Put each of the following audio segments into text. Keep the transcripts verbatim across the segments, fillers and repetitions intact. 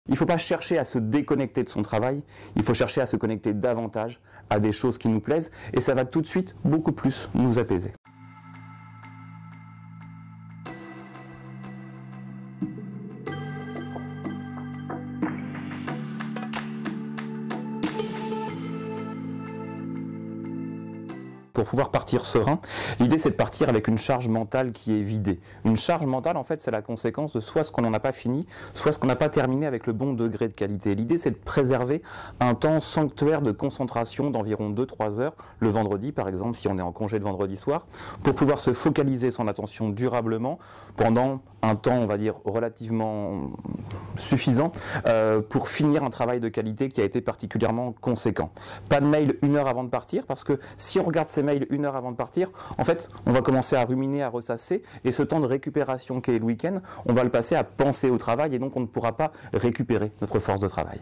Il ne faut pas chercher à se déconnecter de son travail, il faut chercher à se connecter davantage à des choses qui nous plaisent et ça va tout de suite beaucoup plus nous apaiser. Pour pouvoir partir serein, l'idée c'est de partir avec une charge mentale qui est vidée. Une charge mentale en fait c'est la conséquence de soit ce qu'on n'en a pas fini, soit ce qu'on n'a pas terminé avec le bon degré de qualité. L'idée c'est de préserver un temps sanctuaire de concentration d'environ deux à trois heures, le vendredi par exemple si on est en congé de vendredi soir, pour pouvoir se focaliser son attention durablement pendant un temps on va dire relativement suffisant euh, pour finir un travail de qualité qui a été particulièrement conséquent. Pas de mail une heure avant de partir parce que si on regarde ces mails une heure avant de partir, en fait, on va commencer à ruminer, à ressasser, et ce temps de récupération qu'est le week-end, on va le passer à penser au travail, et donc on ne pourra pas récupérer notre force de travail.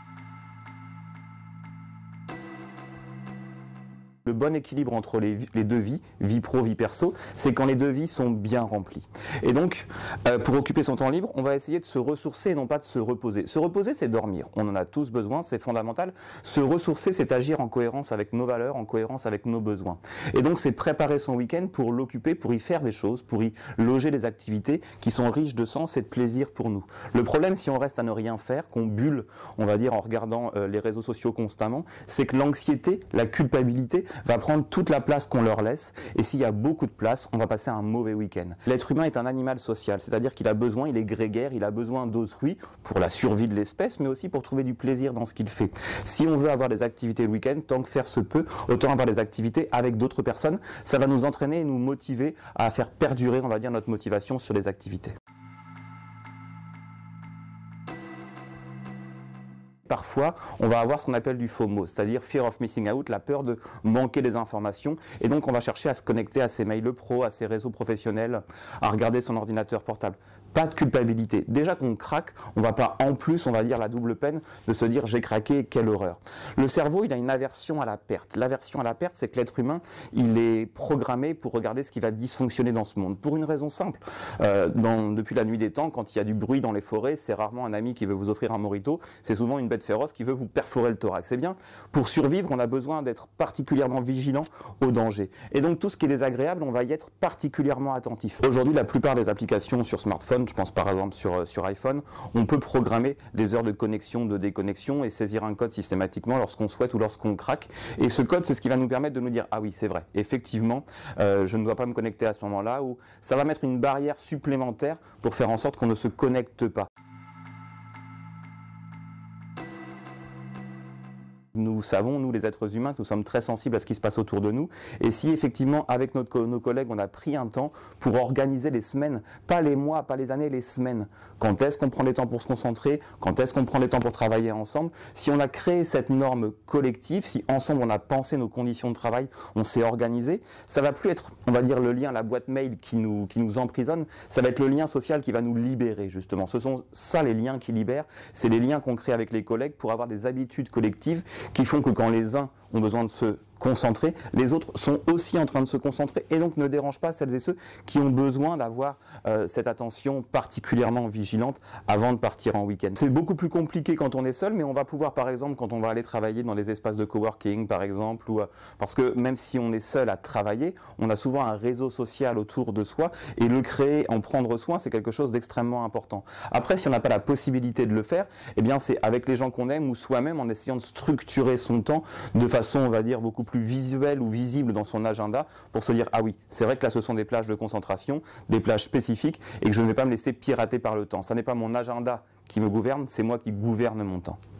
Le bon équilibre entre les, les deux vies, vie pro, vie perso, c'est quand les deux vies sont bien remplies. Et donc, euh, pour occuper son temps libre, on va essayer de se ressourcer et non pas de se reposer. Se reposer, c'est dormir. On en a tous besoin, c'est fondamental. Se ressourcer, c'est agir en cohérence avec nos valeurs, en cohérence avec nos besoins. Et donc, c'est préparer son week-end pour l'occuper, pour y faire des choses, pour y loger des activités qui sont riches de sens et de plaisir pour nous. Le problème, si on reste à ne rien faire, qu'on bulle, on va dire, en regardant euh, les réseaux sociaux constamment, c'est que l'anxiété, la culpabilité, va prendre toute la place qu'on leur laisse et s'il y a beaucoup de place, on va passer un mauvais week-end. L'être humain est un animal social, c'est-à-dire qu'il a besoin, il est grégaire, il a besoin d'autrui pour la survie de l'espèce, mais aussi pour trouver du plaisir dans ce qu'il fait. Si on veut avoir des activités le week-end, tant que faire se peut, autant avoir des activités avec d'autres personnes, ça va nous entraîner et nous motiver à faire perdurer, on va dire, notre motivation sur les activités. Parfois, on va avoir ce qu'on appelle du FOMO, c'est-à-dire Fear of Missing Out, la peur de manquer des informations. Et donc, on va chercher à se connecter à ses mails pro, à ses réseaux professionnels, à regarder son ordinateur portable. Pas de culpabilité. Déjà qu'on craque, on ne va pas en plus, on va dire la double peine de se dire j'ai craqué, quelle horreur. Le cerveau, il a une aversion à la perte. L'aversion à la perte, c'est que l'être humain, il est programmé pour regarder ce qui va dysfonctionner dans ce monde. Pour une raison simple. Euh, dans, depuis la nuit des temps, quand il y a du bruit dans les forêts, c'est rarement un ami qui veut vous offrir un mojito, c'est souvent une bête féroce qui veut vous perforer le thorax. C'est bien, pour survivre, on a besoin d'être particulièrement vigilant au danger. Et donc tout ce qui est désagréable, on va y être particulièrement attentif. Aujourd'hui, la plupart des applications sur smartphone, je pense par exemple sur, sur iPhone, on peut programmer des heures de connexion, de déconnexion et saisir un code systématiquement lorsqu'on souhaite ou lorsqu'on craque. Et ce code, c'est ce qui va nous permettre de nous dire « Ah oui, c'est vrai, effectivement, euh, je ne dois pas me connecter à ce moment-là » ou ça va mettre une barrière supplémentaire pour faire en sorte qu'on ne se connecte pas. Nous savons, nous les êtres humains, que nous sommes très sensibles à ce qui se passe autour de nous. Et si effectivement, avec notre, nos collègues, on a pris un temps pour organiser les semaines, pas les mois, pas les années, les semaines. Quand est-ce qu'on prend les temps pour se concentrer? Quand est-ce qu'on prend les temps pour travailler ensemble? Si on a créé cette norme collective, si ensemble on a pensé nos conditions de travail, on s'est organisé, ça va plus être, on va dire, le lien, la boîte mail qui nous, qui nous emprisonne, ça va être le lien social qui va nous libérer, justement. Ce sont ça les liens qui libèrent, c'est les liens qu'on crée avec les collègues pour avoir des habitudes collectives qui font que quand les uns ont besoin de se concentrer, les autres sont aussi en train de se concentrer et donc ne dérangent pas celles et ceux qui ont besoin d'avoir euh, cette attention particulièrement vigilante avant de partir en week-end. C'est beaucoup plus compliqué quand on est seul, mais on va pouvoir par exemple quand on va aller travailler dans les espaces de coworking par exemple, ou, euh, parce que même si on est seul à travailler, on a souvent un réseau social autour de soi et le créer, en prendre soin, c'est quelque chose d'extrêmement important. Après, si on n'a pas la possibilité de le faire, eh bien c'est avec les gens qu'on aime ou soi-même en essayant de structurer son temps de façon, on va dire, beaucoup plus plus visuel ou visible dans son agenda pour se dire ah oui, c'est vrai que là ce sont des plages de concentration, des plages spécifiques et que je ne vais pas me laisser pirater par le temps. Ça n'est pas mon agenda qui me gouverne, c'est moi qui gouverne mon temps.